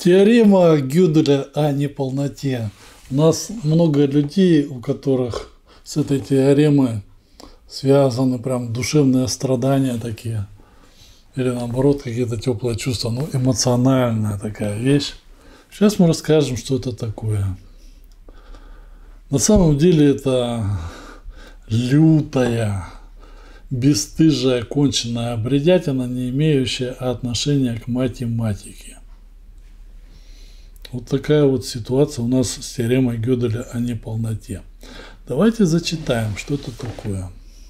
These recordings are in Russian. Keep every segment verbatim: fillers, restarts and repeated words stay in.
Теорема Гёделя о неполноте. У нас много людей, у которых с этой теоремой связаны прям душевные страдания такие. Или наоборот, какие-то теплые чувства. Ну, эмоциональная такая вещь. Сейчас мы расскажем, что это такое. На самом деле это лютая, бесстыжая, конченная бредятина, не имеющая отношения к математике. Вот такая вот ситуация у нас с теоремой Гёделя о неполноте. Давайте зачитаем, что это такое.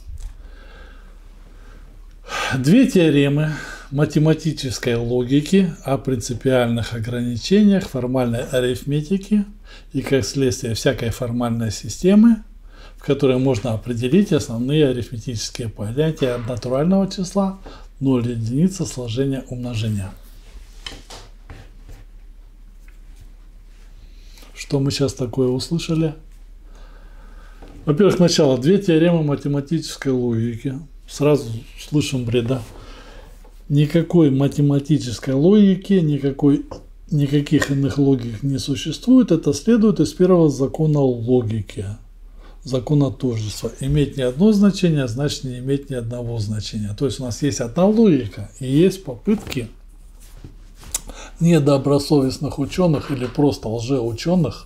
Две теоремы математической логики о принципиальных ограничениях формальной арифметики и, как следствие, всякой формальной системы, в которой можно определить основные арифметические понятия от натурального числа, ноль единица, сложения, умножения. Что мы сейчас такое услышали? Во-первых, начало. Две теоремы математической логики. Сразу слышим бреда. Никакой математической логики, никакой, никаких иных логик не существует. Это следует из первого закона логики. Закона тождества. Иметь не одно значение, значит не иметь ни одного значения. То есть у нас есть одна логика и есть попытки недобросовестных ученых или просто лжеученых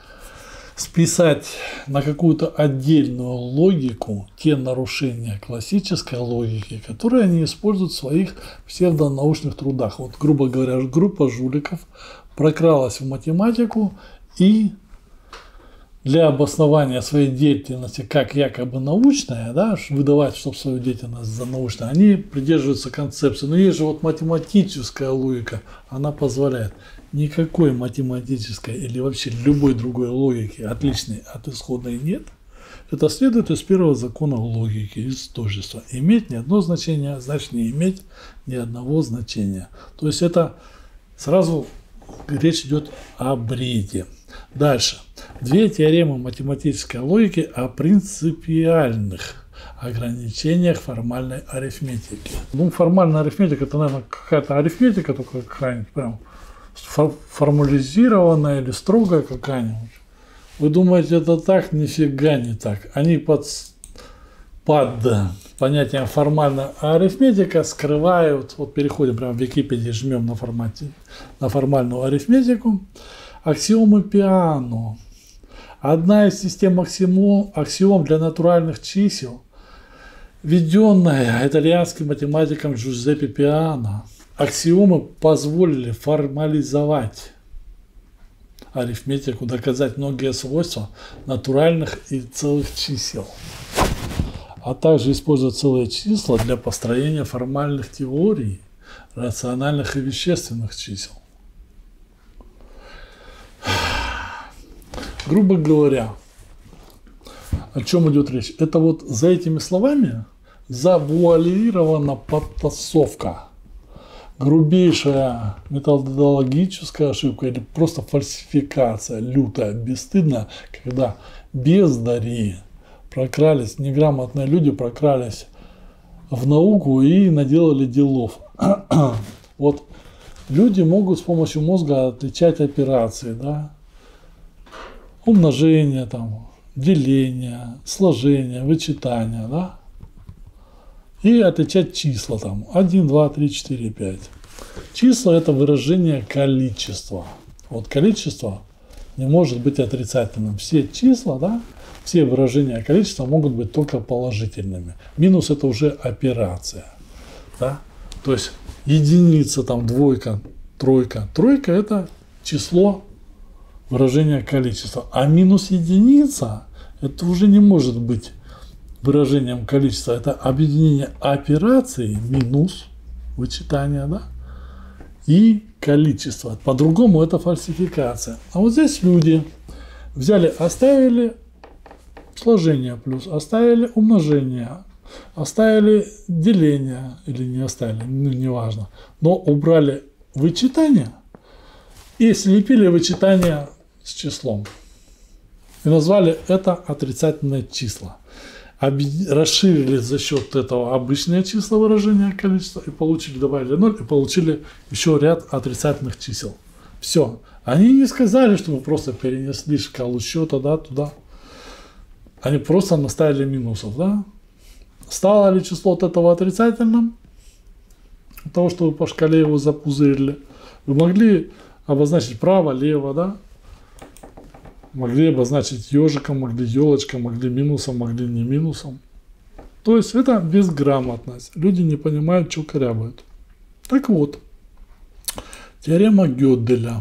списать на какую-то отдельную логику те нарушения классической логики, которые они используют в своих псевдонаучных трудах. Вот, грубо говоря, группа жуликов прокралась в математику и для обоснования своей деятельности как якобы научная, да, выдавать, чтобы свою деятельность за научную, они придерживаются концепции. Но есть же вот математическая логика, она позволяет. Никакой математической или вообще любой другой логики, отличной от исходной, нет. Это следует из первого закона логики, из тождества. Иметь ни одно значение, значит не иметь ни одного значения. То есть это сразу речь идет о бреде. Дальше. Две теоремы математической логики о принципиальных ограничениях формальной арифметики. Ну, формальная арифметика – это, наверное, какая-то арифметика, только какая-нибудь прям формализированная или строгая какая-нибудь. Вы думаете, это так? Нифига не так. Они под, под понятием формальная арифметика скрывают, вот переходим прямо в Википедии, жмем на, формате, на формальную арифметику, аксиомы Пиано. Одна из систем аксиом, аксиом для натуральных чисел, введенная итальянским математиком Джузеппе Пиано. Аксиомы позволили формализовать арифметику, доказать многие свойства натуральных и целых чисел, а также использовать целые числа для построения формальных теорий рациональных и вещественных чисел. Грубо говоря, о чем идет речь? Это вот за этими словами завуалирована подтасовка, грубейшая методологическая ошибка или просто фальсификация, лютая, бесстыдная, когда бездари прокрались, неграмотные люди прокрались в науку и наделали делов. Вот люди могут с помощью мозга отличать операции, да, умножение, там, деление, сложение, вычитание, да, и отличать числа, там, один, два, три, четыре, пять. Числа – это выражение количества. Вот количество не может быть отрицательным. Все числа, да, все выражения количества могут быть только положительными. Минус – это уже операция, да, то есть единица, там, двойка, тройка. Тройка – это число, выражение количества, а минус единица – это уже не может быть выражением количества. Это объединение операций минус вычитание, да, и количество. По-другому это фальсификация. А вот здесь люди взяли, оставили сложение плюс, оставили умножение, оставили деление или не оставили, ну, неважно, но убрали вычитание и слепили вычитание с числом. И назвали это отрицательные числа. Расширили за счет этого обычные числа выражения количества и получили, добавили ноль и получили еще ряд отрицательных чисел. Все. Они не сказали, что мы просто перенесли шкалу счета, да, туда. Они просто наставили минусов, да. Стало ли число от этого отрицательным? От того, что вы по шкале его запузырили. Вы могли обозначить право, лево, да. Могли обозначить ежиком, могли елочком, могли минусом, могли не минусом. То есть это безграмотность. Люди не понимают, что корябают. Так вот, теорема Гёделя.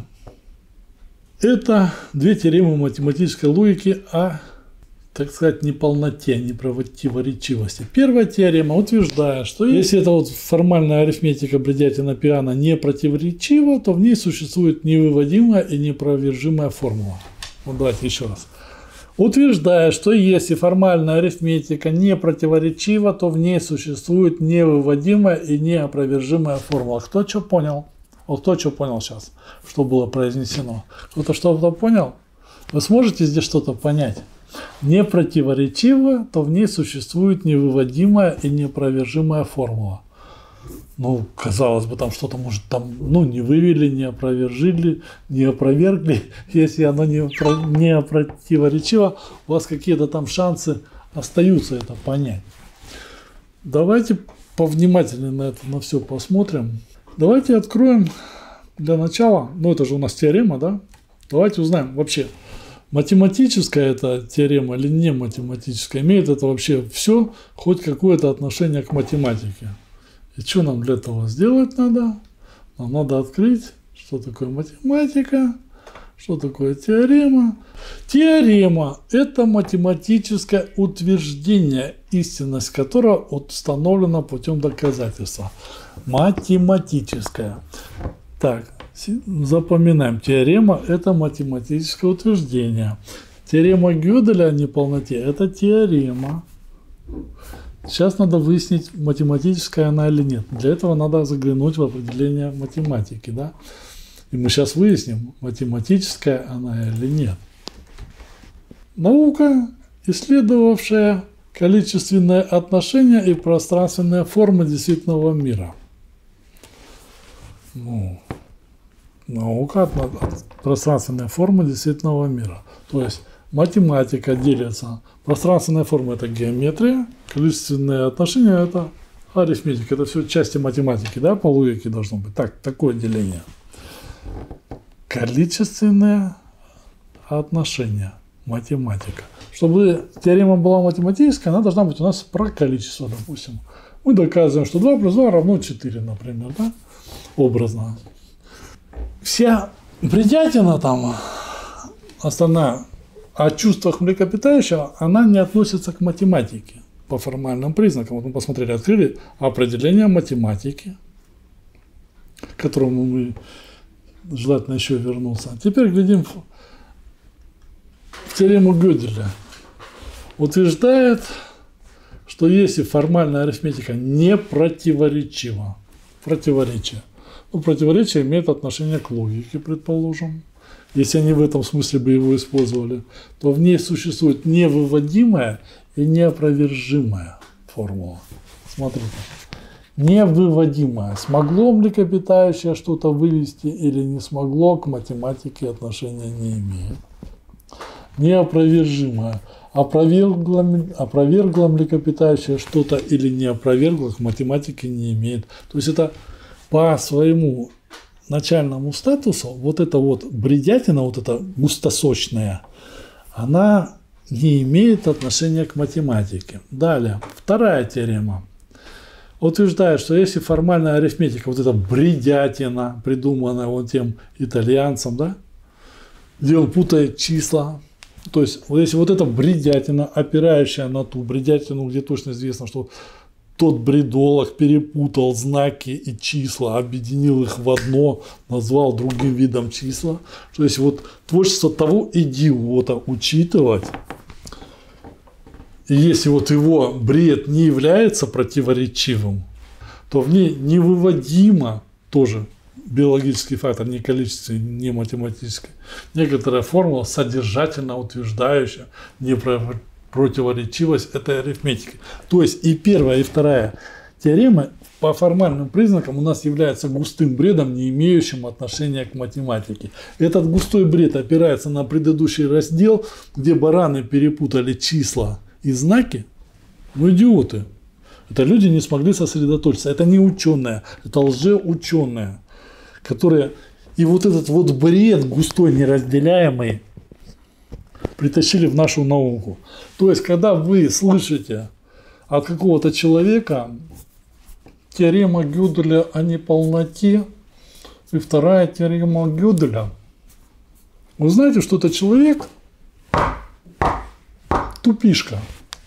Это две теоремы математической логики о, так сказать, неполноте, непротиворечивости. Первая теорема утверждает, что если это вот формальная арифметика бредятина Пиано не противоречива, то в ней существует невыводимая и неопровержимая формула. Вот давайте еще раз. Утверждает, что если формальная арифметика не противоречива, то в ней существует невыводимая и неопровержимая формула. Кто что понял? Вот кто что понял сейчас, что было произнесено? Кто-то что-то понял? Вы сможете здесь что-то понять? Не противоречиво, то в ней существует невыводимая и неопровержимая формула. Ну, казалось бы, там что-то может там, ну, не вывели, не опровержили, не опровергли. Если оно не, не противоречиво, у вас какие-то там шансы остаются это понять. Давайте повнимательнее на это, на все посмотрим. Давайте откроем для начала, ну это же у нас теорема, да? Давайте узнаем вообще, математическая это теорема или не математическая, имеет это вообще все хоть какое-то отношение к математике. И что нам для этого сделать надо? Нам надо открыть, что такое математика, что такое теорема. Теорема – это математическое утверждение, истинность которого установлена путем доказательства. Математическое. Так, запоминаем. Теорема – это математическое утверждение. Теорема Гёделя о неполноте – это теорема. Сейчас надо выяснить, математическая она или нет. Для этого надо заглянуть в определение математики, да? И мы сейчас выясним, математическая она или нет. Наука, исследовавшая количественные отношения и пространственные формы действительного мира. Ну, наука от, от пространственной формы действительного мира. То есть математика делится. Пространственная форма – это геометрия, количественные отношения – это арифметика. Это все части математики, да, по логике должно быть. Так, такое деление. Количественные отношения. Математика. Чтобы теорема была математическая, она должна быть у нас про количество, допустим. Мы доказываем, что два плюс два равно четыре, например, да? Образно. Вся бредятина там, основная, о чувствах млекопитающего, она не относится к математике по формальным признакам. Вот мы посмотрели, открыли определение математики, к которому мы желательно еще вернуться. Теперь глядим в, в теорему Гёделя. Утверждает, что если формальная арифметика не противоречива, противоречие, ну, противоречие имеет отношение к логике, предположим, если они в этом смысле бы его использовали, то в ней существует невыводимая и неопровержимая формула. Смотрите. Невыводимая. Смогло млекопитающее что-то вывести или не смогло, к математике отношения не имеет. Неопровержимая. Опровергло, опровергло млекопитающее что-то или не опровергло, к математике не имеет. То есть это по своему начальному статусу вот эта вот бредятина, вот эта густосочная, она не имеет отношения к математике. Далее, вторая теорема утверждает, что если формальная арифметика, вот эта бредятина, придуманная вот тем итальянцем, да, где он путает числа, то есть вот если вот эта бредятина, опирающая на ту бредятину, где точно известно, что тот бредолог перепутал знаки и числа, объединил их в одно, назвал другим видом числа. То есть вот творчество того идиота учитывать, и если вот его бред не является противоречивым, то в ней невыводимо тоже биологический фактор, не количественный, не математический, некоторая формула, содержательно утверждающая, не противоречивость этой арифметики. То есть и первая, и вторая теоремы по формальным признакам у нас является густым бредом, не имеющим отношения к математике. Этот густой бред опирается на предыдущий раздел, где бараны перепутали числа и знаки. Ну, идиоты. Это люди не смогли сосредоточиться. Это не ученые, это лжеученые, которые и вот этот вот бред густой, неразделяемый, притащили в нашу науку. То есть, когда вы слышите от какого-то человека теорема Гёделя о неполноте и вторая теорема Гёделя, вы знаете, что это человек тупишка.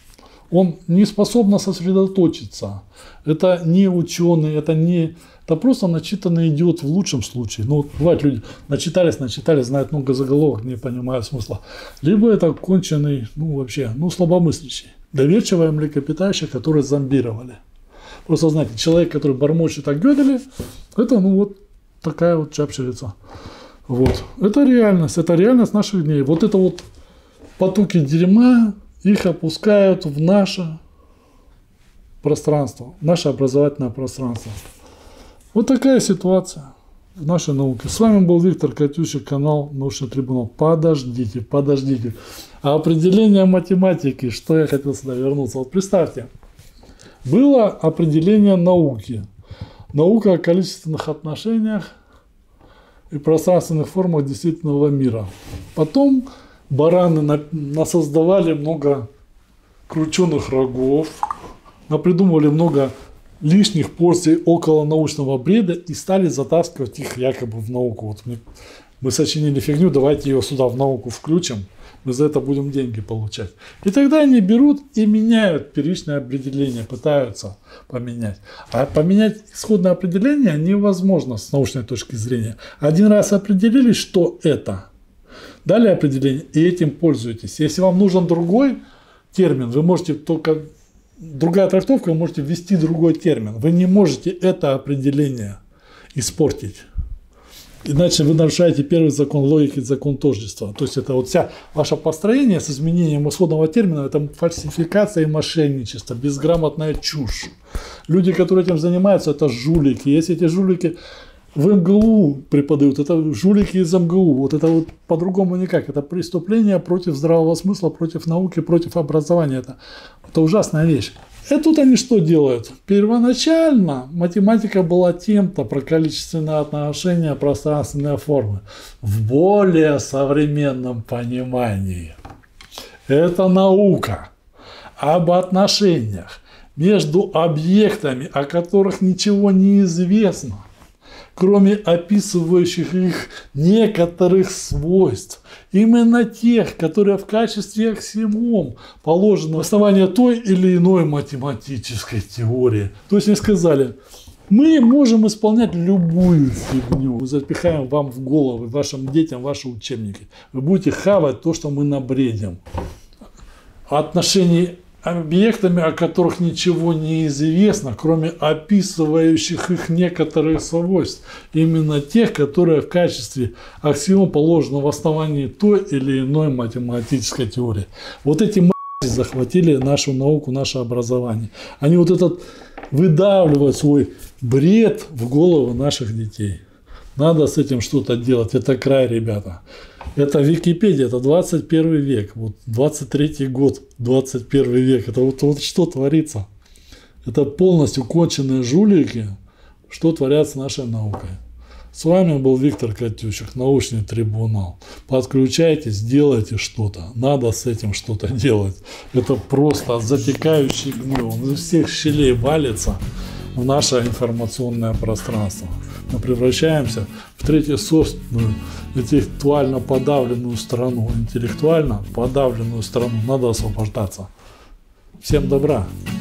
Он не способен сосредоточиться. Это не ученый, это не... Это просто начитанный идиот в лучшем случае. Ну, вот бывает, люди начитались, начитались, знают много заголовок, не понимают смысла. Либо это конченый, ну, вообще, ну, слабомыслящий. Доверчивое млекопитающее, которое зомбировали. Просто, знаете, человек, который бормочет о Гёделе, это, ну, вот такая вот чапчерица. Вот. Это реальность, это реальность наших дней. Вот это вот потоки дерьма, их опускают в наше пространство, в наше образовательное пространство. Вот такая ситуация в нашей науке. С вами был Виктор Катющик, канал Научный трибунал. Подождите, подождите. А определение математики, что я хотел сюда вернуться. Вот представьте, было определение науки. Наука о количественных отношениях и пространственных формах действительного мира. Потом бараны насоздавали много крученых рогов, напридумывали много лишних порций околонаучного бреда и стали затаскивать их якобы в науку. Вот мы, мы сочинили фигню, давайте ее сюда в науку включим, мы за это будем деньги получать. И тогда они берут и меняют первичное определение, пытаются поменять. А поменять исходное определение невозможно с научной точки зрения. Один раз определили, что это, дали определение и этим пользуетесь. Если вам нужен другой термин, вы можете только... Другая трактовка, вы можете ввести другой термин. Вы не можете это определение испортить. Иначе вы нарушаете первый закон логики, закон тождества. То есть это вот вся ваше построение с изменением исходного термина, это фальсификация и мошенничество, безграмотная чушь. Люди, которые этим занимаются, это жулики. Если эти жулики в эм гэ у преподают, это жулики из эм гэ у. Вот это вот по-другому никак. Это преступление против здравого смысла, против науки, против образования. Это, это ужасная вещь. И тут они что делают? Первоначально математика была тем-то про количественные отношения, пространственные формы. В более современном понимании это наука об отношениях между объектами, о которых ничего не известно, кроме описывающих их некоторых свойств. Именно тех, которые в качестве аксиом положены в основании той или иной математической теории. То есть они сказали, мы можем исполнять любую фигню. Мы запихаем вам в головы, вашим детям, ваши учебники. Вы будете хавать то, что мы набредим. Отношения объектами, о которых ничего не известно, кроме описывающих их некоторых свойств. Именно тех, которые в качестве аксиом положены в основании той или иной математической теории. Вот эти м***и захватили нашу науку, наше образование. Они вот этот выдавливают свой бред в головы наших детей. Надо с этим что-то делать. Это край, ребята. Это Википедия, это двадцать первый век, вот двадцать третий год, двадцать первый век. Это вот, вот что творится. Это полностью конченые жулики, что творят с нашей наукой. С вами был Виктор Катющик, Научный трибунал. Подключайтесь, делайте что-то. Надо с этим что-то делать. Это просто затекающий гнев. Он из всех щелей валится в наше информационное пространство. Мы превращаемся в третьесортную, интеллектуально подавленную страну. Интеллектуально подавленную страну. Надо освобождаться. Всем добра.